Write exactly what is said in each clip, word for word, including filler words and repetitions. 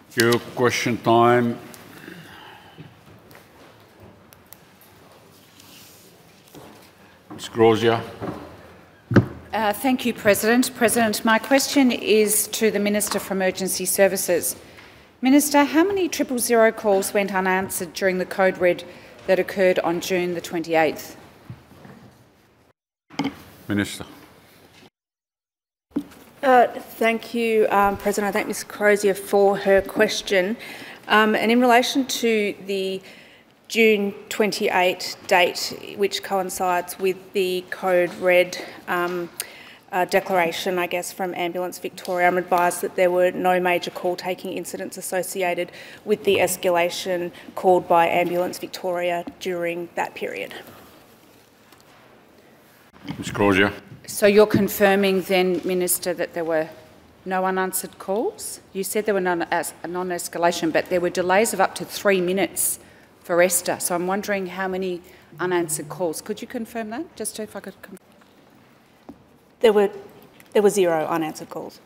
Thank you. Question time. Miz Grosier. Uh, thank you, President. President, my question is to the Minister for Emergency Services. Minister, how many triple zero calls went unanswered during the code red that occurred on June the twenty-eighth? Minister. Uh, thank you, um, President. I thank Miz Crozier for her question. Um, and in relation to the June twenty-eighth date, which coincides with the Code Red um, uh, declaration, I guess, from Ambulance Victoria, I'm advised that there were no major call-taking incidents associated with the escalation called by Ambulance Victoria during that period. Miz Crozier. So you're confirming then, Minister, that there were no unanswered calls? You said there were none as a non-escalation, but there were delays of up to three minutes for Esther. So I'm wondering how many unanswered calls. Could you confirm that? Just if I could confirm. There were, there were zero unanswered calls.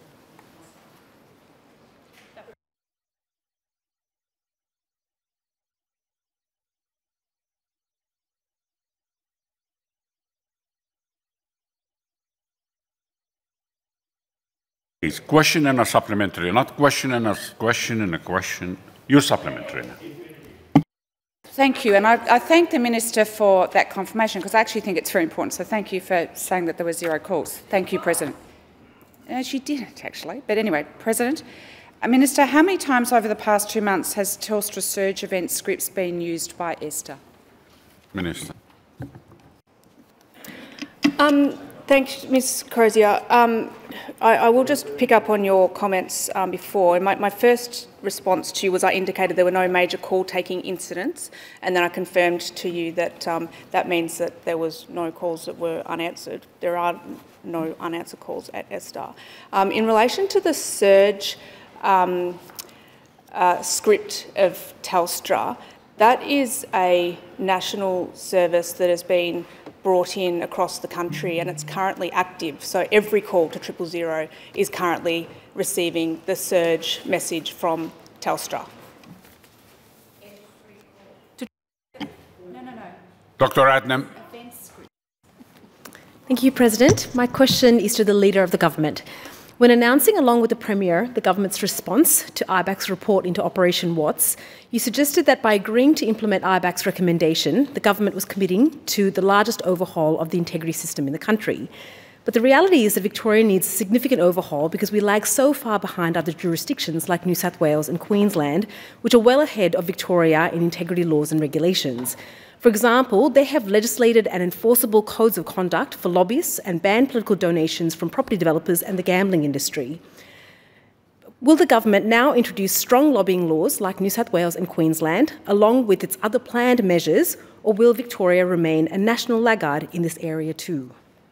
It's question and a supplementary, not question and a question and a question. You're supplementary now. Thank you, and I, I thank the Minister for that confirmation because I actually think it's very important. So thank you for saying that there were zero calls. Thank you, President. Uh, she didn't actually, but anyway, President. Uh, Minister, how many times over the past two months has Telstra surge event scripts been used by Esther? Minister. Um, Thanks, Miz Crozier. Um, I, I will just pick up on your comments um, before. My, my first response to you was I indicated there were no major call-taking incidents, and then I confirmed to you that um, that means that there was no calls that were unanswered. There are no unanswered calls at Esther. Um, in relation to the surge um, uh, script of Telstra, that is a national service that has been brought in across the country and it's currently active. So every call to triple zero is currently receiving the surge message from Telstra. No, no, no. Doctor Adnam. Thank you, President. My question is to the Leader of the Government. When announcing, along with the Premier, the government's response to I B A C's report into Operation Watts, you suggested that by agreeing to implement I B A C's recommendation, the government was committing to the largest overhaul of the integrity system in the country. But the reality is that Victoria needs a significant overhaul because we lag so far behind other jurisdictions like New South Wales and Queensland, which are well ahead of Victoria in integrity laws and regulations. For example, they have legislated and enforceable codes of conduct for lobbyists and banned political donations from property developers and the gambling industry. Will the government now introduce strong lobbying laws like New South Wales and Queensland, along with its other planned measures, or will Victoria remain a national laggard in this area too?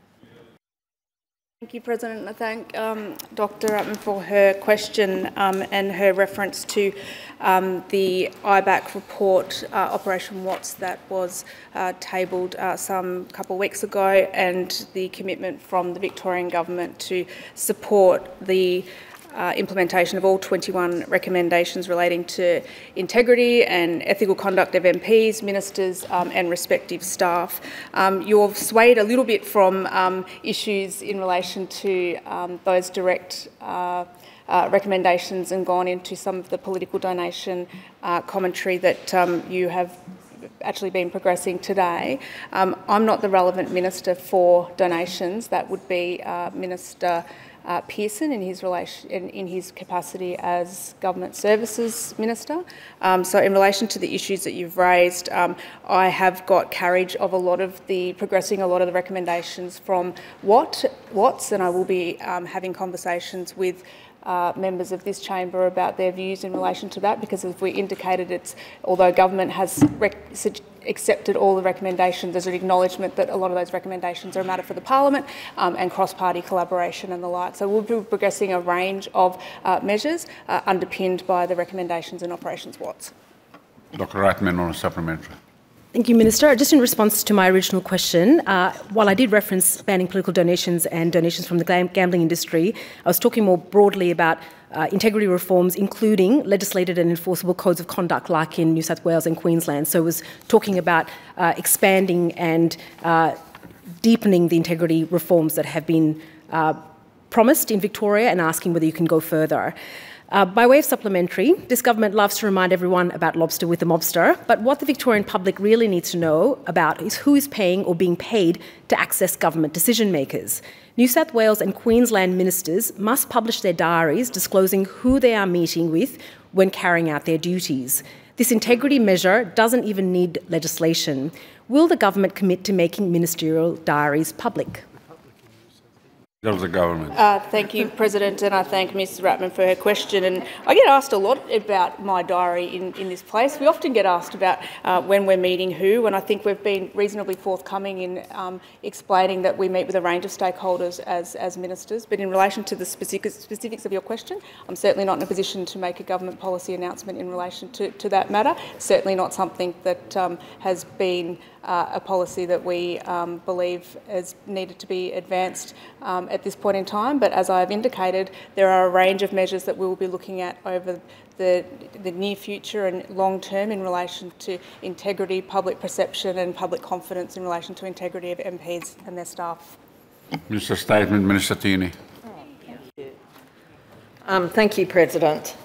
Thank you, President. I thank um, Doctor Utman for her question um, and her reference to um, the I B A C report, uh, Operation Watts, that was uh, tabled uh, some couple of weeks ago, and the commitment from the Victorian Government to support the Uh, implementation of all twenty-one recommendations relating to integrity and ethical conduct of M Ps, ministers um, and respective staff. Um, you've swayed a little bit from um, issues in relation to um, those direct uh, uh, recommendations and gone into some of the political donation uh, commentary that um, you have actually been progressing today. Um, I'm not the relevant minister for donations. That would be uh, Minister Uh, Pearson in his relation in, in his capacity as Government Services Minister. Um, so in relation to the issues that you've raised, um, I have got carriage of a lot of the progressing a lot of the recommendations from Watt, Watts, and I will be um, having conversations with Uh, members of this chamber about their views in relation to that, because as we indicated, it's although government has rec accepted all the recommendations, there's an acknowledgement that a lot of those recommendations are a matter for the Parliament um, and cross-party collaboration and the like. So we'll be progressing a range of uh, measures uh, underpinned by the recommendations in Operations Watts. Doctor Ratman on a supplementary. Thank you, Minister. Just in response to my original question, uh, while I did reference banning political donations and donations from the gambling industry, I was talking more broadly about uh, integrity reforms, including legislated and enforceable codes of conduct like in New South Wales and Queensland. So I was talking about uh, expanding and uh, deepening the integrity reforms that have been uh, promised in Victoria and asking whether you can go further. Uh, by way of supplementary, this government loves to remind everyone about lobster with the mobster, but what the Victorian public really needs to know about is who is paying or being paid to access government decision makers. New South Wales and Queensland ministers must publish their diaries disclosing who they are meeting with when carrying out their duties. This integrity measure doesn't even need legislation. Will the government commit to making ministerial diaries public? The government. Uh, thank you, President, and I thank Miz Ratman for her question. And I get asked a lot about my diary in, in this place. We often get asked about uh, when we're meeting who, and I think we've been reasonably forthcoming in um, explaining that we meet with a range of stakeholders as, as ministers. But in relation to the specific, specifics of your question, I'm certainly not in a position to make a government policy announcement in relation to, to that matter. Certainly not something that um, has been uh, a policy that we um, believe has needed to be advanced um, at this point in time, but as I have indicated, there are a range of measures that we will be looking at over the, the near future and long term in relation to integrity, public perception and public confidence in relation to integrity of M Ps and their staff. Minister Statement, Minister Tierney. Um, thank you, President.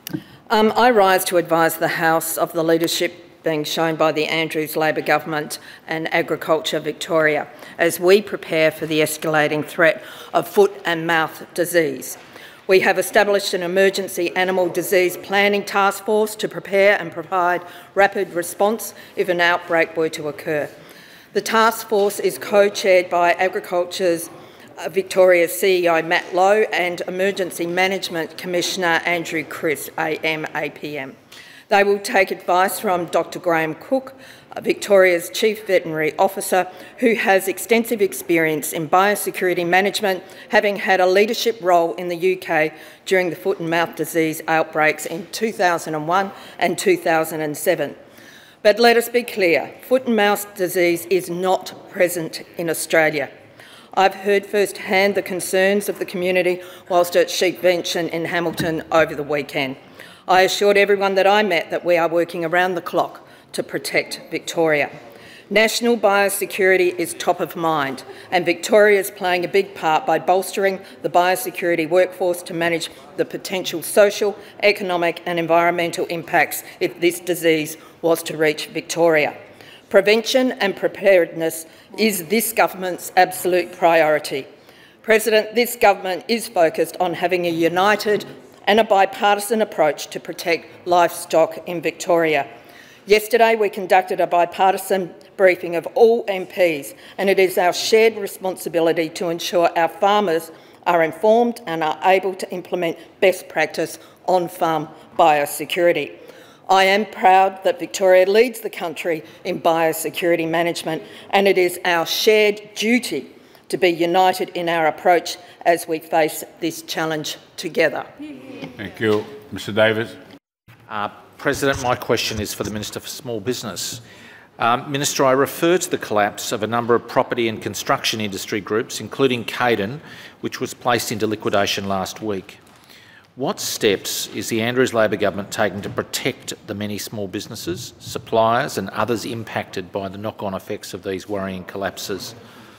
Um, I rise to advise the House of the leadership being shown by the Andrews Labor Government and Agriculture Victoria as we prepare for the escalating threat of foot and mouth disease. We have established an emergency animal disease planning task force to prepare and provide rapid response if an outbreak were to occur. The task force is co-chaired by Agriculture's uh, Victoria's C E O Matt Lowe and Emergency Management Commissioner Andrew Chris, A M A P M. They will take advice from Doctor Graham Cook, Victoria's Chief Veterinary Officer, who has extensive experience in biosecurity management, having had a leadership role in the U K during the foot and mouth disease outbreaks in two thousand one and two thousand seven. But let us be clear, foot and mouth disease is not present in Australia. I've heard firsthand the concerns of the community whilst at Sheepvention in Hamilton over the weekend. I assured everyone that I met that we are working around the clock to protect Victoria. National biosecurity is top of mind, and Victoria is playing a big part by bolstering the biosecurity workforce to manage the potential social, economic and environmental impacts if this disease was to reach Victoria. Prevention and preparedness is this government's absolute priority. President, this government is focused on having a united and a bipartisan approach to protect livestock in Victoria. Yesterday we conducted a bipartisan briefing of all M Ps, and it is our shared responsibility to ensure our farmers are informed and are able to implement best practice on-farm biosecurity. I am proud that Victoria leads the country in biosecurity management, and it is our shared duty to be united in our approach as we face this challenge together. Thank you. Mister Davis. Uh, President, my question is for the Minister for Small Business. Um, Minister, I refer to the collapse of a number of property and construction industry groups, including Caden, which was placed into liquidation last week. What steps is the Andrews Labor government taking to protect the many small businesses, suppliers and others impacted by the knock-on effects of these worrying collapses?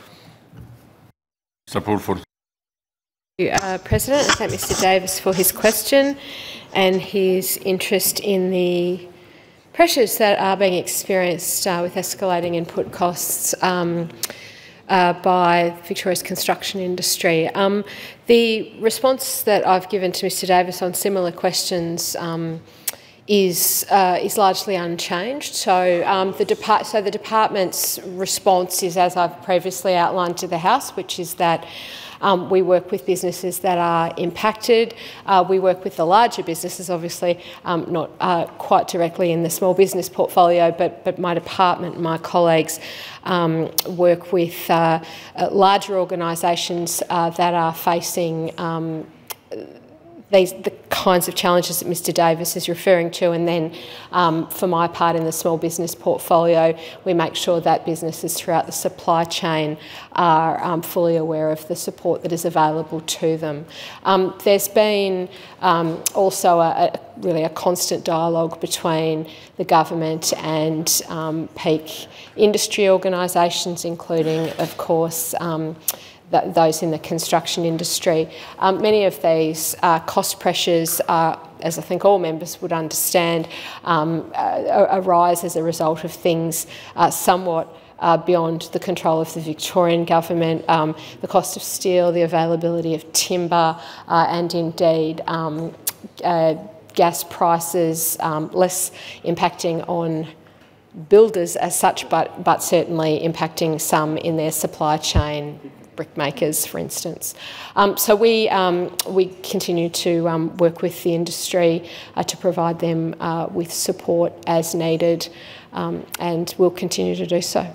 Mister Pulford. Uh, President, I thank Mister Davis for his question and his interest in the pressures that are being experienced uh, with escalating input costs um, uh, by Victoria's construction industry. Um, the response that I've given to Mister Davis on similar questions um, is uh, is largely unchanged. So um, the depart so the department's response is, as I've previously outlined to the House, which is that Um, we work with businesses that are impacted. Uh, we work with the larger businesses, obviously, um, not uh, quite directly in the small business portfolio, but, but my department, my colleagues um, work with uh, uh, larger organisations uh, that are facing um, these, the kinds of challenges that Mr Davis is referring to, and then um, for my part in the small business portfolio, we make sure that businesses throughout the supply chain are um, fully aware of the support that is available to them. Um, there's been um, also a, a really a constant dialogue between the government and um, peak industry organisations, including, of course, um, th those in the construction industry. Um, many of these uh, cost pressures are, as I think all members would understand, um, uh, arise as a result of things uh, somewhat Uh, beyond the control of the Victorian government, um, the cost of steel, the availability of timber, uh, and indeed um, uh, gas prices, um, less impacting on builders as such, but, but certainly impacting some in their supply chain, brickmakers, for instance. Um, so we, um, we continue to um, work with the industry uh, to provide them uh, with support as needed, um, and we'll continue to do so.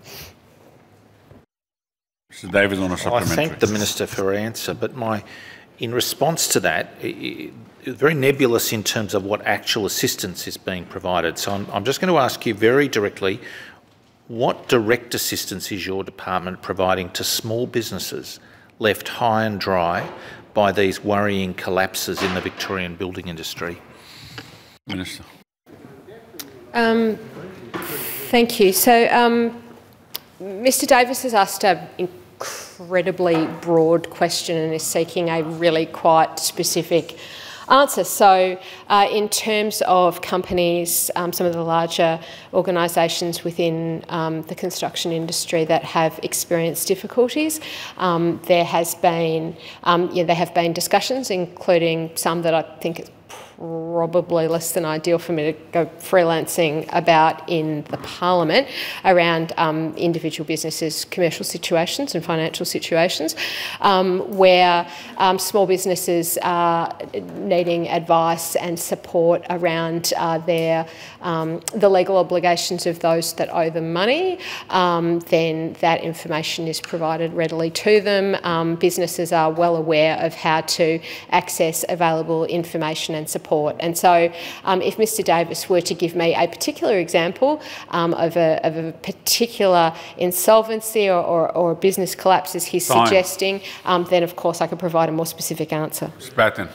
Mister Davis on a supplementary. I thank the Minister for her answer, but my, in response to that, it, it's very nebulous in terms of what actual assistance is being provided. So I'm, I'm just going to ask you very directly, what direct assistance is your department providing to small businesses left high and dry by these worrying collapses in the Victorian building industry? Minister. Um, thank you. So um, Mr Davis has asked an incredibly broad question and is seeking a really quite specific answer. So uh, in terms of companies, um, some of the larger organisations within um, the construction industry that have experienced difficulties, um, there has been, um, yeah, there have been discussions, including some that I think it's probably less than ideal for me to go freelancing about in the Parliament around um, individual businesses' commercial situations and financial situations, um, where um, small businesses are needing advice and support around uh, their um, the legal obligations of those that owe them money. Um, then that information is provided readily to them. Um, businesses are well aware of how to access available information and support. And so um, if Mr Davis were to give me a particular example um, of, a, of a particular insolvency or, or, or a business collapse as he's Fine. suggesting, um, then of course I could provide a more specific answer. Miz Patten.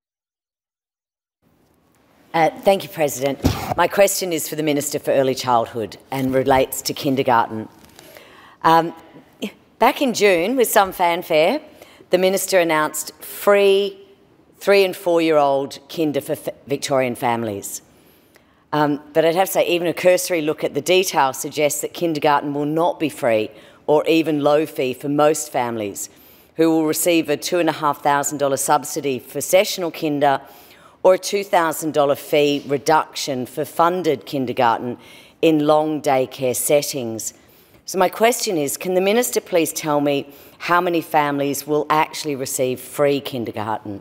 Uh, thank you, President. My question is for the Minister for Early Childhood and relates to kindergarten. Um, back in June, with some fanfare, the Minister announced free three and four-year-old kinder for Victorian families. Um, but I'd have to say, even a cursory look at the detail suggests that kindergarten will not be free or even low fee for most families, who will receive a two thousand five hundred dollars subsidy for sessional kinder or a two thousand dollars fee reduction for funded kindergarten in long daycare settings. So my question is, can the Minister please tell me how many families will actually receive free kindergarten?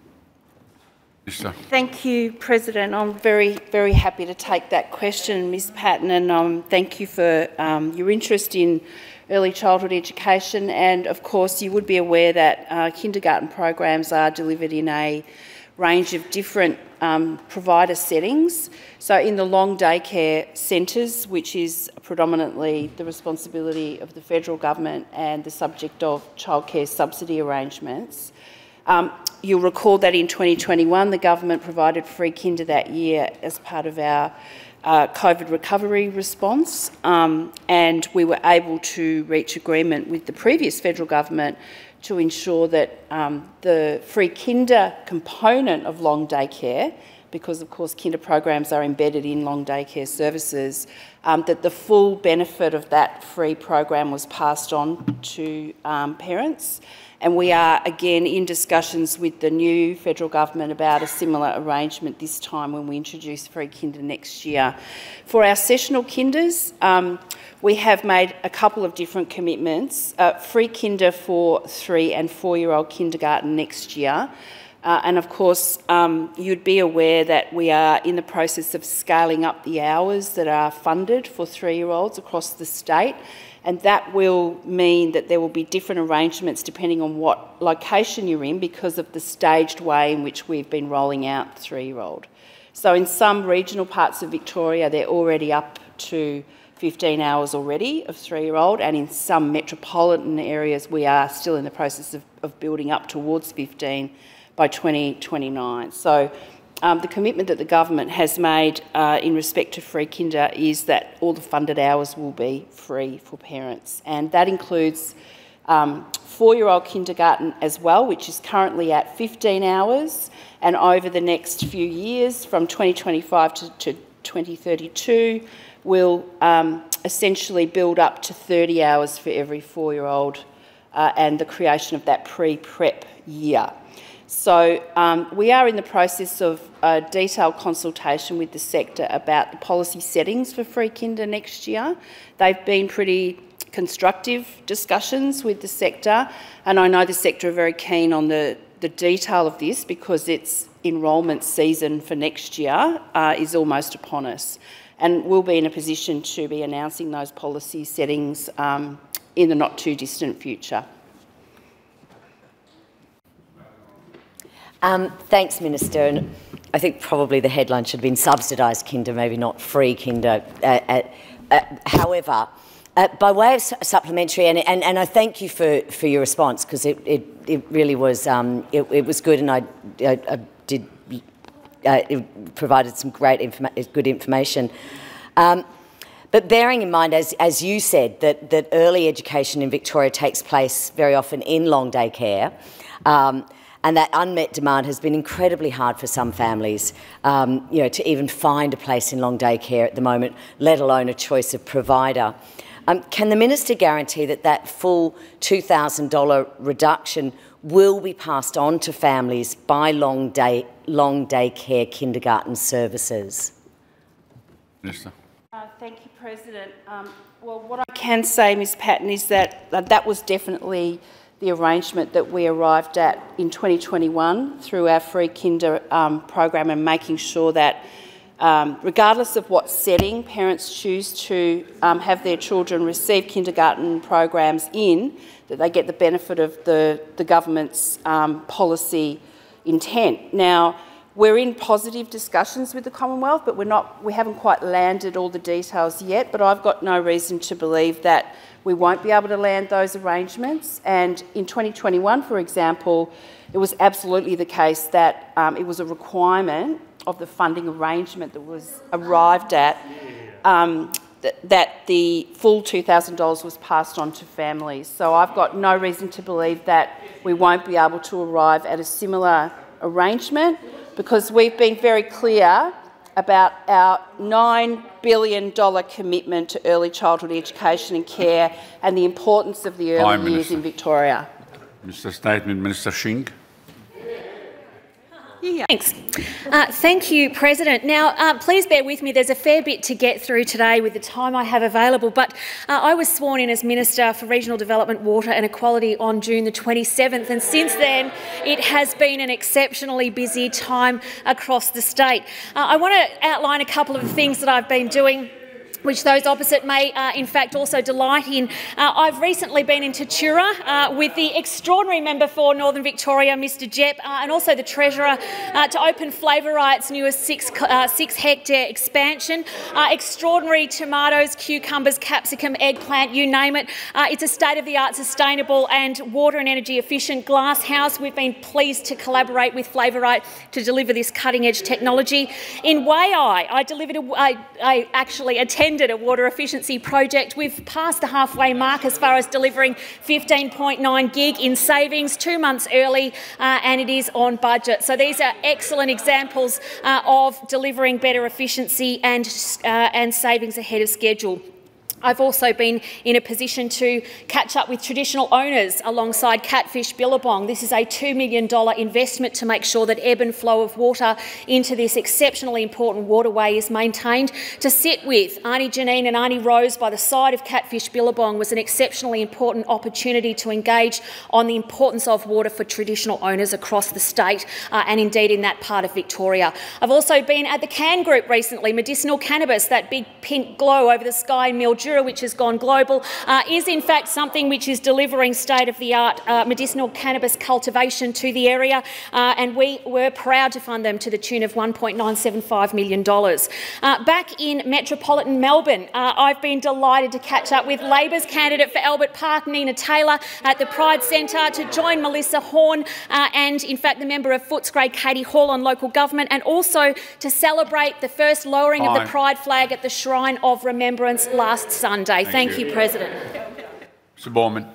Thank you, President. I'm very, very happy to take that question, Miz Patten, and um, thank you for um, your interest in early childhood education. And of course, you would be aware that uh, kindergarten programs are delivered in a range of different um, provider settings. So in the long daycare centres, which is predominantly the responsibility of the federal government and the subject of childcare subsidy arrangements, Um, you'll recall that in twenty twenty-one, the government provided free kinder that year as part of our uh, COVID recovery response, um, and we were able to reach agreement with the previous federal government to ensure that um, the free kinder component of long daycare, because of course kinder programs are embedded in long daycare services, um, that the full benefit of that free program was passed on to um, parents. And we are again in discussions with the new federal government about a similar arrangement this time when we introduce free kinder next year. For our sessional kinders, um, we have made a couple of different commitments. Uh, free kinder for three and four-year-old kindergarten next year. Uh, and of course, um, you'd be aware that we are in the process of scaling up the hours that are funded for three-year-olds across the state, and that will mean that there will be different arrangements depending on what location you're in because of the staged way in which we've been rolling out three-year-old. So in some regional parts of Victoria, they're already up to fifteen hours already of three-year-old, and in some metropolitan areas we are still in the process of, of building up towards fifteen by twenty twenty-nine. So um, the commitment that the government has made uh, in respect to free kinder is that all the funded hours will be free for parents, and that includes um, four-year-old kindergarten as well, which is currently at fifteen hours, and over the next few years, from twenty twenty-five to, to twenty thirty-two, will um, essentially build up to thirty hours for every four-year-old, uh, and the creation of that pre-prep year. So um, we are in the process of a detailed consultation with the sector about the policy settings for free kinder next year. They've been pretty constructive discussions with the sector, and I know the sector are very keen on the, the detail of this because its enrolment season for next year uh, is almost upon us, and we'll be in a position to be announcing those policy settings um, in the not too distant future. Um, thanks, Minister. And I think probably the headline should have been subsidised kinder, maybe not free kinder. Uh, uh, uh, however, uh, by way of su supplementary, and, and, and I thank you for, for your response because it, it, it really was um, it, it was good, and I, I, I did uh, it provided some great informa good information. Um, But bearing in mind, as, as you said, that, that early education in Victoria takes place very often in long day care, um, and that unmet demand has been incredibly hard for some families, um, you know, to even find a place in long day care at the moment, let alone a choice of provider. Um, can the Minister guarantee that that full two thousand dollar reduction will be passed on to families by long day, long day care kindergarten services? Minister. Uh, thank you, President. Um, well, what I can say, Miz Patton, is that uh, that was definitely the arrangement that we arrived at in twenty twenty-one through our free kinder um, program, and making sure that um, regardless of what setting parents choose to um, have their children receive kindergarten programs in, that they get the benefit of the, the government's um, policy intent. Now, we're in positive discussions with the Commonwealth, but we're not, we haven't quite landed all the details yet, but I've got no reason to believe that we won't be able to land those arrangements. And in twenty twenty-one, for example, it was absolutely the case that um, it was a requirement of the funding arrangement that was arrived at um, th that the full two thousand dollars was passed on to families. So I've got no reason to believe that we won't be able to arrive at a similar arrangement, because we've been very clear about our nine billion dollar commitment to early childhood education and care and the importance of the early Hi, years Minister. in Victoria. Minister Statement, Minister Singh. Yeah. Thanks. Uh, thank you, President. Now, uh, please bear with me. There's a fair bit to get through today with the time I have available, but uh, I was sworn in as Minister for Regional Development, Water and Equality on June the twenty-seventh, and since then it has been an exceptionally busy time across the state. Uh, I want to outline a couple of the things that I've been doing, which those opposite may uh, in fact also delight in. Uh, I've recently been in Tatura uh, with the extraordinary member for Northern Victoria, Mister Jepp, uh, and also the Treasurer uh, to open Favourite's newest six, uh, six hectare expansion. Uh, extraordinary tomatoes, cucumbers, capsicum, eggplant, you name it. Uh, it's a state-of-the-art, sustainable and water and energy efficient glass house. We've been pleased to collaborate with Favourite to deliver this cutting-edge technology. In Waiai, I delivered a, I, I actually attended a water efficiency project. We've passed the halfway mark as far as delivering fifteen point nine gig in savings, two months early, uh, and it is on budget. So these are excellent examples uh, of delivering better efficiency and, uh, and savings ahead of schedule. I've also been in a position to catch up with traditional owners alongside Catfish Billabong. This is a two million dollars investment to make sure that ebb and flow of water into this exceptionally important waterway is maintained. To sit with Auntie Janine and Auntie Rose by the side of Catfish Billabong was an exceptionally important opportunity to engage on the importance of water for traditional owners across the state uh, and indeed in that part of Victoria. I've also been at the CAN Group recently. Medicinal cannabis, that big pink glow over the sky in Mildura, which has gone global, uh, is in fact something which is delivering state-of-the-art uh, medicinal cannabis cultivation to the area, uh, and we were proud to fund them to the tune of one point nine seven five million dollars. Uh, back in metropolitan Melbourne, uh, I've been delighted to catch up with Labor's candidate for Albert Park, Nina Taylor, at the Pride Centre, to join Melissa Horn uh, and, in fact, the member of Footscray, Katie Hall, on local government, and also to celebrate the first lowering Fine. of the Pride flag at the Shrine of Remembrance last Sunday. Thank, Thank you. you, President. Mister Borman.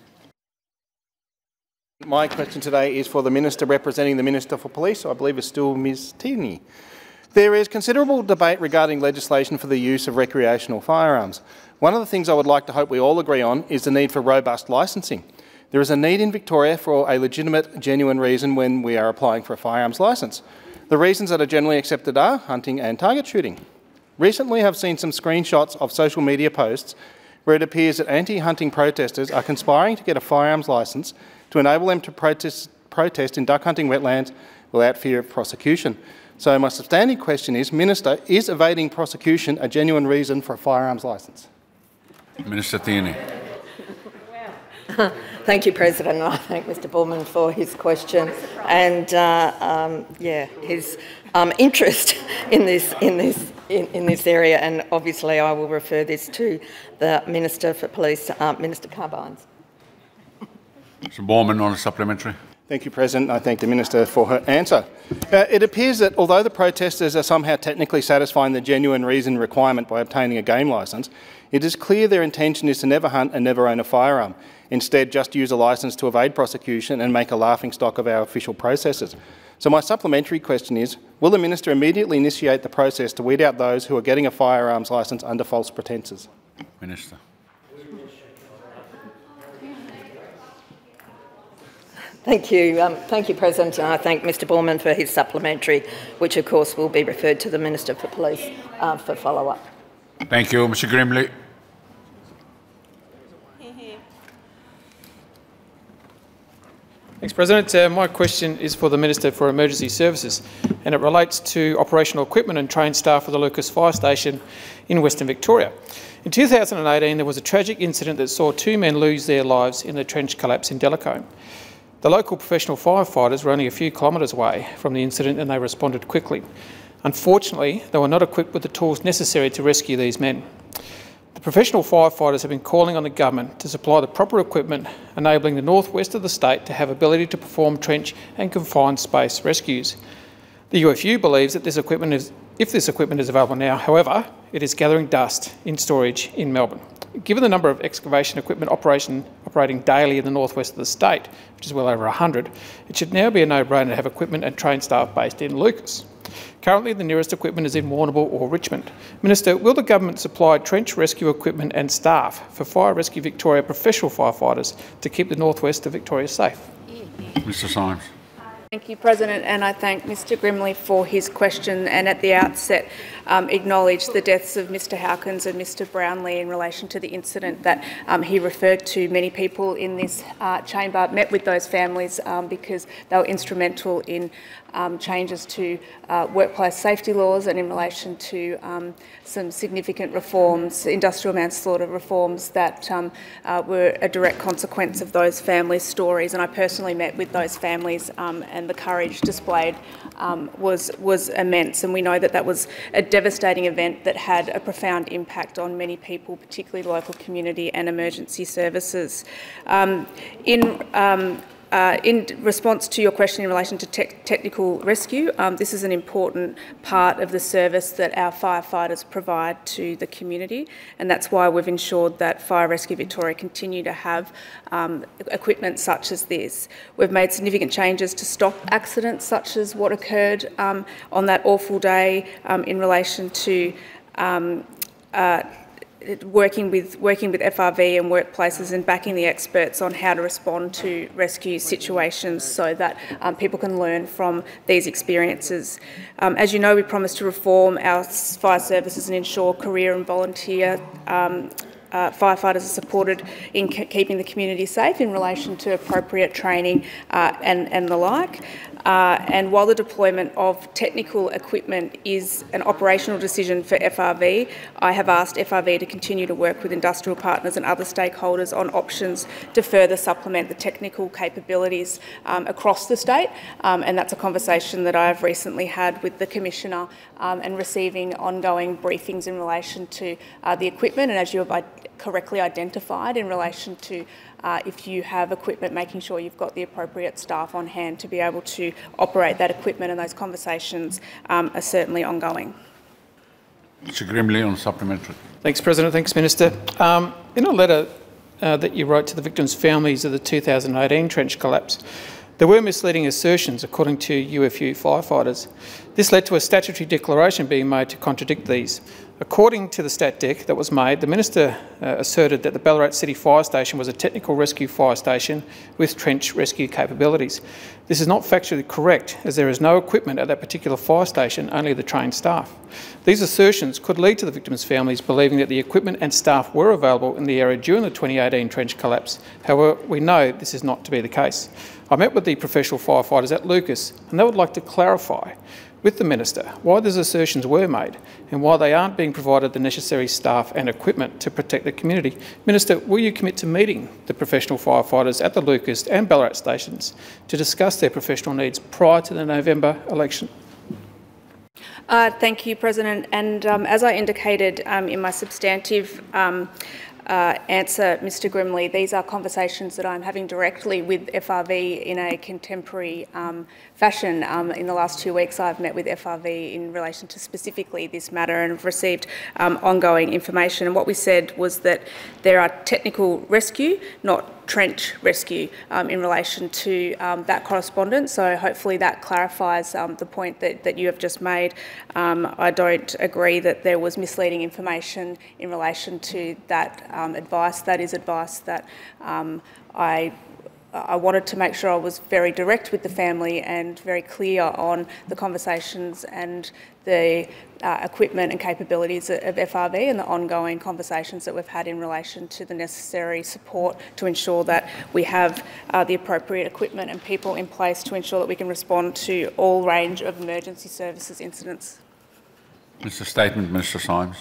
My question today is for the Minister representing the Minister for Police. I believe it's still Miz Tierney. There is considerable debate regarding legislation for the use of recreational firearms. One of the things I would like to hope we all agree on is the need for robust licensing. There is a need in Victoria for a legitimate, genuine reason when we are applying for a firearms licence. The reasons that are generally accepted are hunting and target shooting. Recently, I've seen some screenshots of social media posts where it appears that anti-hunting protesters are conspiring to get a firearms licence to enable them to protest, protest in duck hunting wetlands without fear of prosecution. So my substantive question is, Minister, is evading prosecution a genuine reason for a firearms licence? Minister Tierney. Thank you, President, and I thank Mister Borman for his question and uh, um, yeah, his um, interest in this in this in, in this area. And obviously, I will refer this to the Minister for Police, uh, Minister Carbines. Mister Borman on a supplementary. Thank you, President. I thank the Minister for her answer. Uh, it appears that although the protesters are somehow technically satisfying the genuine reason requirement by obtaining a game licence, it is clear their intention is to never hunt and never own a firearm. Instead, just use a licence to evade prosecution and make a laughingstock of our official processes. So my supplementary question is, will the Minister immediately initiate the process to weed out those who are getting a firearms licence under false pretences? Minister. Thank you, um, thank you, President. And I thank Mister Borman for his supplementary, which of course will be referred to the Minister for Police uh, for follow-up. Thank you, Mister Grimley. Thanks, President. Uh, my question is for the Minister for Emergency Services, and it relates to operational equipment and trained staff for the Lucas Fire Station in Western Victoria. In two thousand eighteen, there was a tragic incident that saw two men lose their lives in the trench collapse in Delacombe. The local professional firefighters were only a few kilometres away from the incident and they responded quickly. Unfortunately, they were not equipped with the tools necessary to rescue these men. The professional firefighters have been calling on the government to supply the proper equipment, enabling the northwest of the state to have ability to perform trench and confined space rescues. The U F U believes that this equipment is, if this equipment is available now, however, it is gathering dust in storage in Melbourne. Given the number of excavation equipment operation, operating daily in the northwest of the state, which is well over one hundred, it should now be a no-brainer to have equipment and trained staff based in Lucas. Currently, the nearest equipment is in Warrnambool or Richmond. Minister, will the government supply trench rescue equipment and staff for Fire Rescue Victoria professional firefighters to keep the northwest of Victoria safe? Mister Symes. Thank you, President, and I thank Mister Grimley for his question and at the outset um, acknowledge the deaths of Mister Howkins and Mister Brownlee in relation to the incident that um, he referred to. Many people in this uh, chamber met with those families um, because they were instrumental in um, changes to uh, workplace safety laws and in relation to um, some significant reforms, industrial manslaughter reforms that um, uh, were a direct consequence of those families' stories. And I personally met with those families um, and the courage displayed um, was, was immense. And we know that that was a devastating event that had a profound impact on many people, particularly the local community and emergency services. Um, in um, Uh, in response to your question in relation to te technical rescue, um, this is an important part of the service that our firefighters provide to the community, and that's why we've ensured that Fire Rescue Victoria continue to have um, equipment such as this. We've made significant changes to stop accidents such as what occurred um, on that awful day um, in relation to um, uh, working with working with F R V and workplaces and backing the experts on how to respond to rescue situations so that um, people can learn from these experiences. Um, as you know, we promised to reform our fire services and ensure career and volunteer um, Uh, firefighters are supported in keeping the community safe in relation to appropriate training uh, and, and the like. Uh, and while the deployment of technical equipment is an operational decision for F R V, I have asked F R V to continue to work with industrial partners and other stakeholders on options to further supplement the technical capabilities um, across the state. Um, and that's a conversation that I have recently had with the Commissioner um, and receiving ongoing briefings in relation to uh, the equipment. And as you have correctly identified in relation to uh, if you have equipment, making sure you've got the appropriate staff on hand to be able to operate that equipment, and those conversations um, are certainly ongoing. Mister Grimley on supplementary. Thanks, President. Thanks, Minister. Um, in a letter uh, that you wrote to the victims' families of the two thousand eighteen trench collapse, there were misleading assertions, according to U F U firefighters. This led to a statutory declaration being made to contradict these. According to the stat dec that was made, the Minister uh, asserted that the Ballarat City Fire Station was a technical rescue fire station with trench rescue capabilities. This is not factually correct, as there is no equipment at that particular fire station, only the trained staff. These assertions could lead to the victims' families believing that the equipment and staff were available in the area during the twenty eighteen trench collapse. However, we know this is not to be the case. I met with the professional firefighters at Lucas, and they would like to clarify with the Minister why these assertions were made and why they aren't being provided the necessary staff and equipment to protect the community. Minister, will you commit to meeting the professional firefighters at the Lucas and Ballarat stations to discuss their professional needs prior to the November election? Uh, thank you, President. And um, as I indicated um, in my substantive um, Uh, answer, Mister Grimley, these are conversations that I'm having directly with F R V in a contemporary um, fashion. Um, in the last two weeks, I've met with F R V in relation to specifically this matter and have received um, ongoing information. And what we said was that there are technical rescue, not trench rescue, um, in relation to um, that correspondence. So hopefully that clarifies um, the point that, that you have just made. Um, I don't agree that there was misleading information in relation to that um, advice. That is advice that um, I I wanted to make sure I was very direct with the family and very clear on the conversations and the uh, equipment and capabilities of F R V and the ongoing conversations that we've had in relation to the necessary support to ensure that we have uh, the appropriate equipment and people in place to ensure that we can respond to all range of emergency services incidents. Mister Statement, Minister Symes.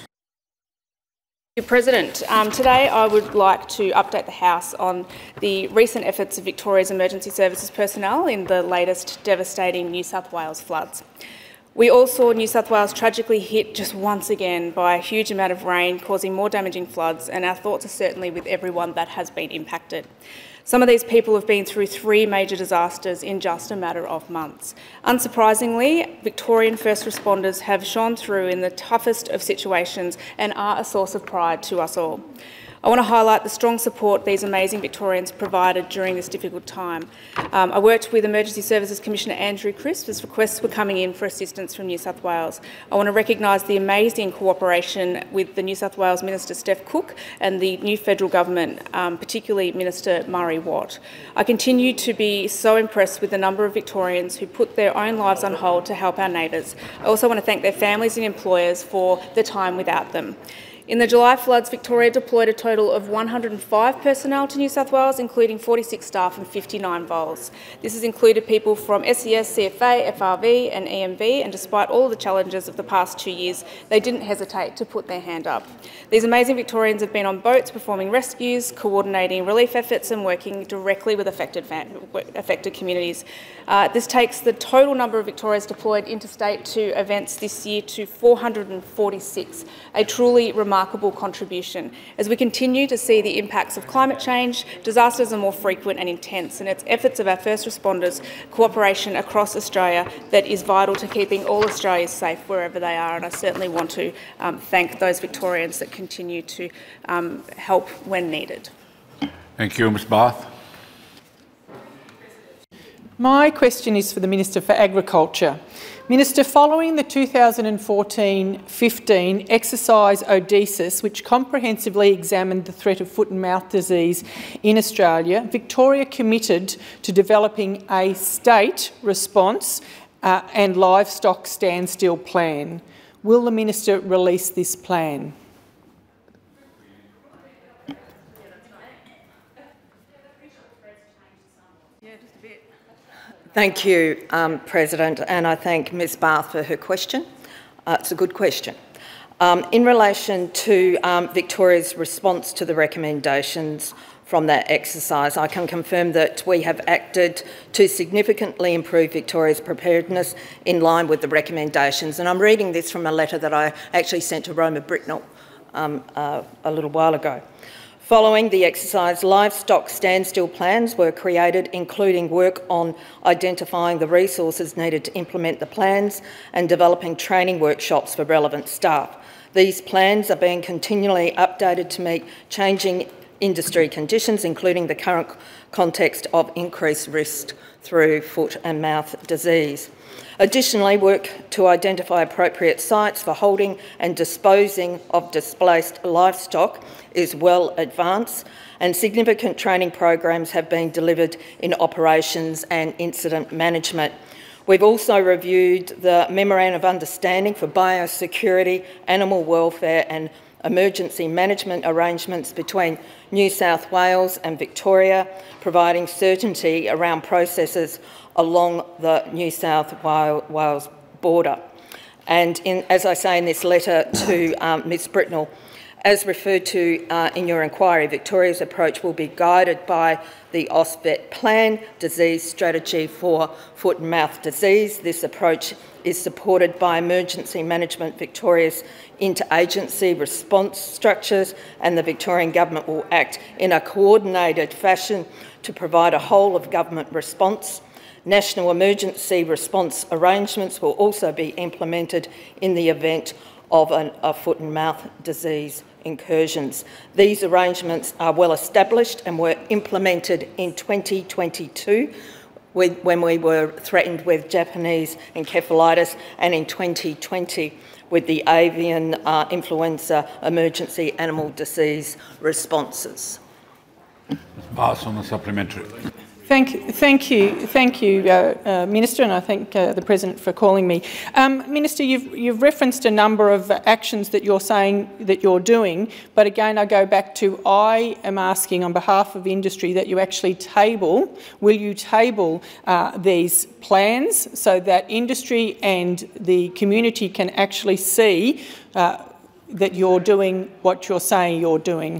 President, um, today I would like to update the House on the recent efforts of Victoria's emergency services personnel in the latest devastating New South Wales floods. We all saw New South Wales tragically hit just once again by a huge amount of rain, causing more damaging floods, and our thoughts are certainly with everyone that has been impacted. Some of these people have been through three major disasters in just a matter of months. Unsurprisingly, Victorian first responders have shone through in the toughest of situations and are a source of pride to us all. I want to highlight the strong support these amazing Victorians provided during this difficult time. Um, I worked with Emergency Services Commissioner Andrew Crisp as requests were coming in for assistance from New South Wales. I want to recognise the amazing cooperation with the New South Wales Minister Steph Cook and the new federal government, um, particularly Minister Murray Watt. I continue to be so impressed with the number of Victorians who put their own lives on hold to help our neighbours. I also want to thank their families and employers for the time without them. In the July floods, Victoria deployed a total of one hundred and five personnel to New South Wales, including forty-six staff and fifty-nine vols. This has included people from S E S, C F A, F R V and E M V, and despite all the challenges of the past two years, they didn't hesitate to put their hand up. These amazing Victorians have been on boats performing rescues, coordinating relief efforts and working directly with affected, affected communities. Uh, this takes the total number of Victorians deployed interstate to events this year to four hundred and forty-six, a truly remarkable remarkable contribution. As we continue to see the impacts of climate change, disasters are more frequent and intense, and it's efforts of our first responders, cooperation across Australia, that is vital to keeping all Australians safe wherever they are, and I certainly want to um, thank those Victorians that continue to um, help when needed. Thank you. Miz Bath. My question is for the Minister for Agriculture. Minister, following the two thousand fourteen fifteen exercise Odysseus, which comprehensively examined the threat of foot and mouth disease in Australia, Victoria committed to developing a state response uh, and livestock standstill plan. Will the minister release this plan? Thank you, um, President, and I thank Ms Barth for her question. Uh, it's a good question. Um, in relation to um, Victoria's response to the recommendations from that exercise, I can confirm that we have acted to significantly improve Victoria's preparedness in line with the recommendations. And I'm reading this from a letter that I actually sent to Roma Britnell um, uh, a little while ago. Following the exercise, livestock standstill plans were created, including work on identifying the resources needed to implement the plans and developing training workshops for relevant staff. These plans are being continually updated to meet changing industry conditions, including the current context of increased risk through foot and mouth disease. Additionally, work to identify appropriate sites for holding and disposing of displaced livestock is well advanced, and significant training programs have been delivered in operations and incident management. We've also reviewed the Memorandum of Understanding for Biosecurity, Animal Welfare and Emergency Management arrangements between New South Wales and Victoria, providing certainty around processes along the New South Wales border. And in, as I say in this letter to um, Ms Britnell, as referred to uh, in your inquiry, Victoria's approach will be guided by the AusVet Plan Disease Strategy for Foot and Mouth Disease. This approach is supported by Emergency Management Victoria's interagency response structures, and the Victorian Government will act in a coordinated fashion to provide a whole-of-government response. National emergency response arrangements will also be implemented in the event of an, a foot and mouth disease incursions. These arrangements are well established and were implemented in twenty twenty-two with, when we were threatened with Japanese encephalitis, and in twenty twenty with the avian uh, influenza emergency animal disease responses. Pass on the supplementary. Thank, thank you, thank you, uh, uh, Minister, and I thank uh, the President for calling me. Um, Minister, you've, you've referenced a number of actions that you're saying that you're doing, but again, I go back to I am asking on behalf of industry that you actually table. Will you table uh, these plans so that industry and the community can actually see uh, that you're doing what you're saying you're doing?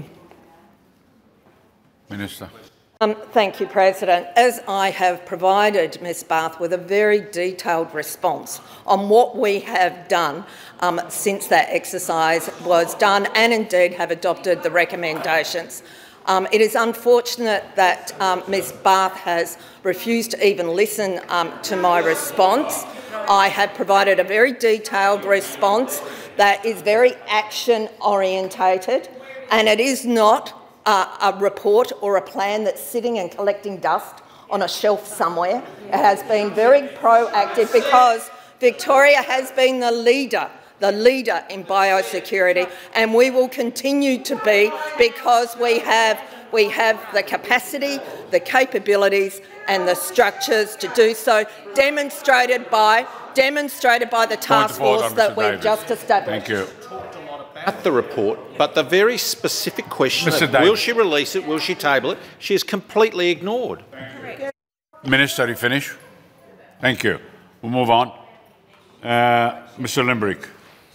Minister. Um, thank you, President. As I have provided Ms Barth with a very detailed response on what we have done um, since that exercise was done, and indeed have adopted the recommendations. Um, it is unfortunate that um, Ms Barth has refused to even listen um, to my response. I have provided a very detailed response that is very action-orientated, and it is not Uh, a report or a plan that's sitting and collecting dust on a shelf somewhere. It has been very proactive because Victoria has been the leader, the leader in biosecurity, and we will continue to be because we have, we have the capacity, the capabilities and the structures to do so, demonstrated by, demonstrated by the task force that we've just established. Thank you. At the report, but the very specific question of will she release it, will she table it, she is completely ignored. Minister, you finish? Thank you. We'll move on. Uh, Mister Limbrick.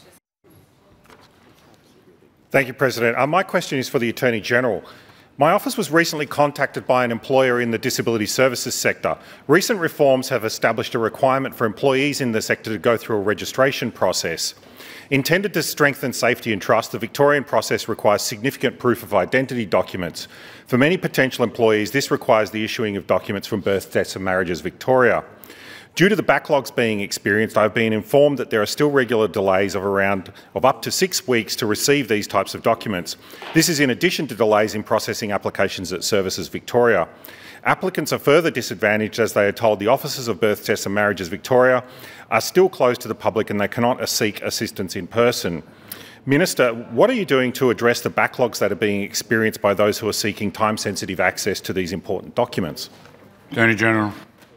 Thank you, President. Uh, my question is for the Attorney-General. My office was recently contacted by an employer in the disability services sector. Recent reforms have established a requirement for employees in the sector to go through a registration process. Intended to strengthen safety and trust, the Victorian process requires significant proof of identity documents. For many potential employees, this requires the issuing of documents from Birth, Deaths and Marriages Victoria. Due to the backlogs being experienced, I've been informed that there are still regular delays of around of up to six weeks to receive these types of documents. This is in addition to delays in processing applications at Services Victoria. Applicants are further disadvantaged as they are told the offices of Births, Deaths and Marriages Victoria are still closed to the public and they cannot seek assistance in person. Minister, what are you doing to address the backlogs that are being experienced by those who are seeking time-sensitive access to these important documents? Attorney General.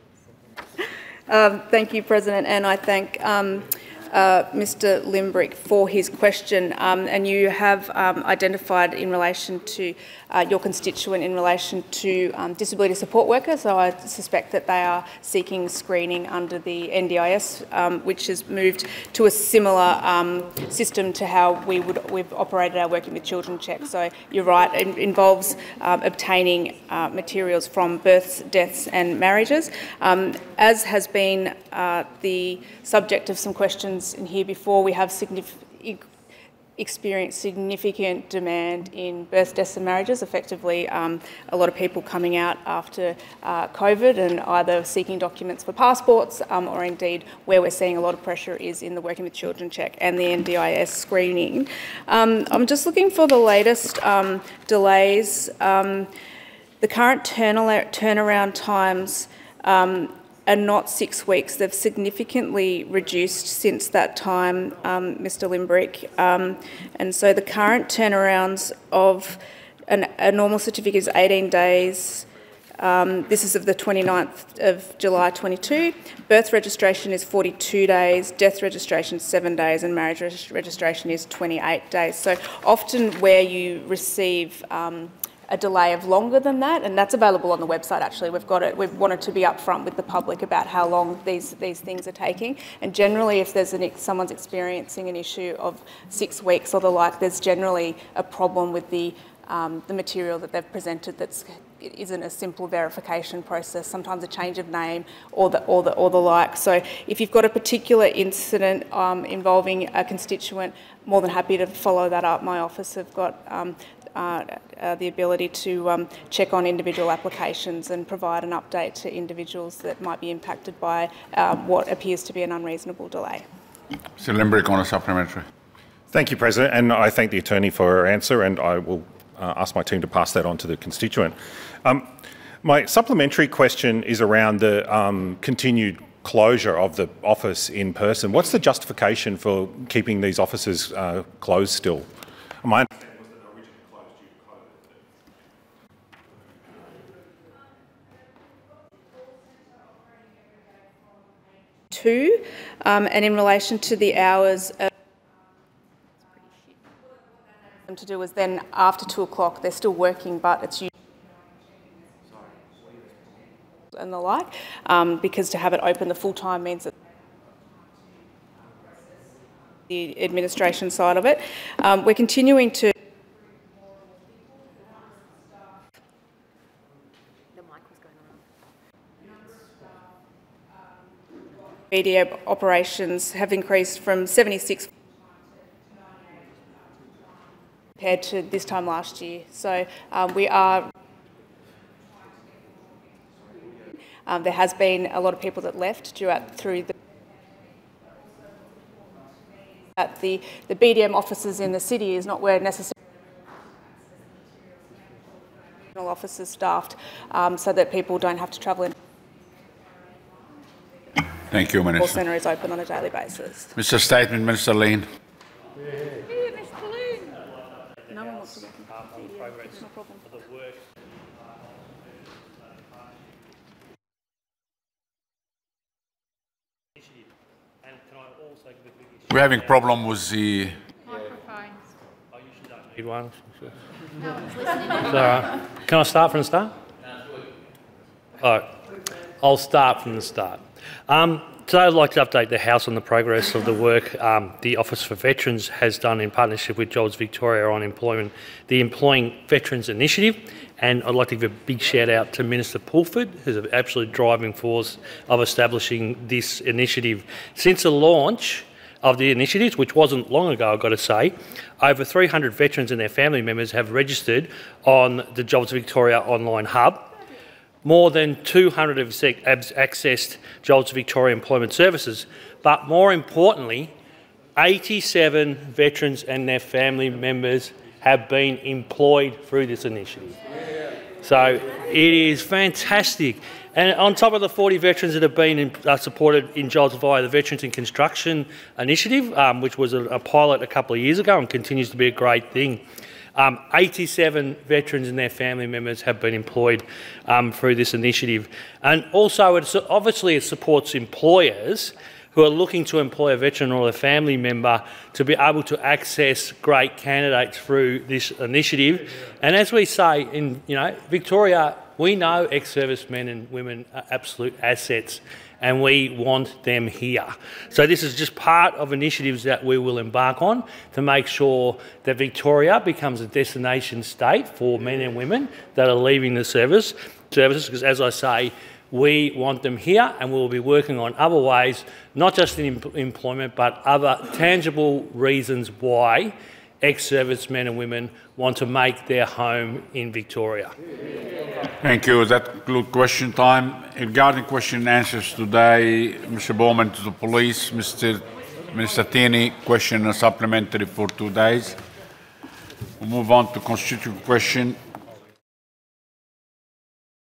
Um, thank you, President, and I thank um, uh, Mister Limbrick for his question. Um, and you have um, identified in relation to uh, your constituent in relation to um, disability support workers. So I suspect that they are seeking screening under the N D I S, um, which has moved to a similar um, system to how we would we've operated our Working with Children check. So you're right; it involves um, obtaining uh, materials from births, deaths, and marriages, um, as has been uh, the subject of some questions in here before. We have significant. experienced significant demand in births, deaths and marriages, effectively um, a lot of people coming out after uh, COVID and either seeking documents for passports um, or indeed where we're seeing a lot of pressure is in the Working with Children check and the N D I S screening. Um, I'm just looking for the latest um, delays. Um, the current turnaround times um, are not six weeks. They've significantly reduced since that time, um, Mister Limbrick. Um, and so the current turnarounds of an, a normal certificate is eighteen days. Um, this is of the twenty-ninth of July twenty-two. Birth registration is forty-two days, death registration is seven days, and marriage registration is twenty-eight days. So often where you receive um, a delay of longer than that, and that's available on the website actually. We've got it, we've wanted to be upfront with the public about how long these, these things are taking. And generally if there's an, someone's experiencing an issue of six weeks or the like, there's generally a problem with the, um, the material that they've presented that's it isn't a simple verification process, sometimes a change of name or the, or the, or the like. So if you've got a particular incident um, involving a constituent, more than happy to follow that up. My office have got um, Uh, uh, the ability to um, check on individual applications and provide an update to individuals that might be impacted by uh, what appears to be an unreasonable delay. Mister Limbrick on a supplementary. Thank you, President, and I thank the attorney for her answer, and I will uh, ask my team to pass that on to the constituent. Um, my supplementary question is around the um, continued closure of the office in person. What's the justification for keeping these offices uh, closed still? My Two, um, and in relation to the hours of to do is then after two o'clock they're still working, but it's usually and the like, um, because to have it open the full time means that the administration side of it. Um, we're continuing to B D M operations have increased from seventy-six compared to this time last year. So um, we are. Um, there has been a lot of people that left throughout through the. At the the B D M offices in the city is not where necessarily offices staffed, um, so that people don't have to travel in. Thank you, Minister. The call centre is open on a daily basis. Mister Statement, Minister Lean. No one wants to work in B D M. It's no problem. We're having a problem with the microphones. Need one. No, it's listening. It's all right. Can I start from the start? All right. I'll start from the start. Um, today I'd like to update the House on the progress of the work um, the Office for Veterans has done in partnership with Jobs Victoria on employment, the Employing Veterans Initiative, and I'd like to give a big shout out to Minister Pulford, who's an absolute driving force of establishing this initiative. Since the launch of the initiatives, which wasn't long ago, I've got to say, over three hundred veterans and their family members have registered on the Jobs Victoria online hub. More than two hundred have accessed Jobs Victoria Employment Services, but more importantly, eighty-seven veterans and their family members have been employed through this initiative. So it is fantastic. And on top of the forty veterans that have been in, uh, supported in jobs via the Veterans in Construction Initiative, um, which was a, a pilot a couple of years ago and continues to be a great thing, um, eighty-seven veterans and their family members have been employed um, through this initiative. And also, it's, obviously, it supports employers who are looking to employ a veteran or a family member to be able to access great candidates through this initiative. And as we say, in you know Victoria, we know ex-servicemen and women are absolute assets, and we want them here. So this is just part of initiatives that we will embark on to make sure that Victoria becomes a destination state for men and women that are leaving the service services, because as I say, we want them here, and we will be working on other ways, not just in em employment, but other tangible reasons why ex-servicemen and women want to make their home in Victoria. Thank you. That concludes question time. Regarding question and answers today, Mister Bowman to the police, Mister Minister Tierney, question and supplementary for two days. We'll move on to constitutional question.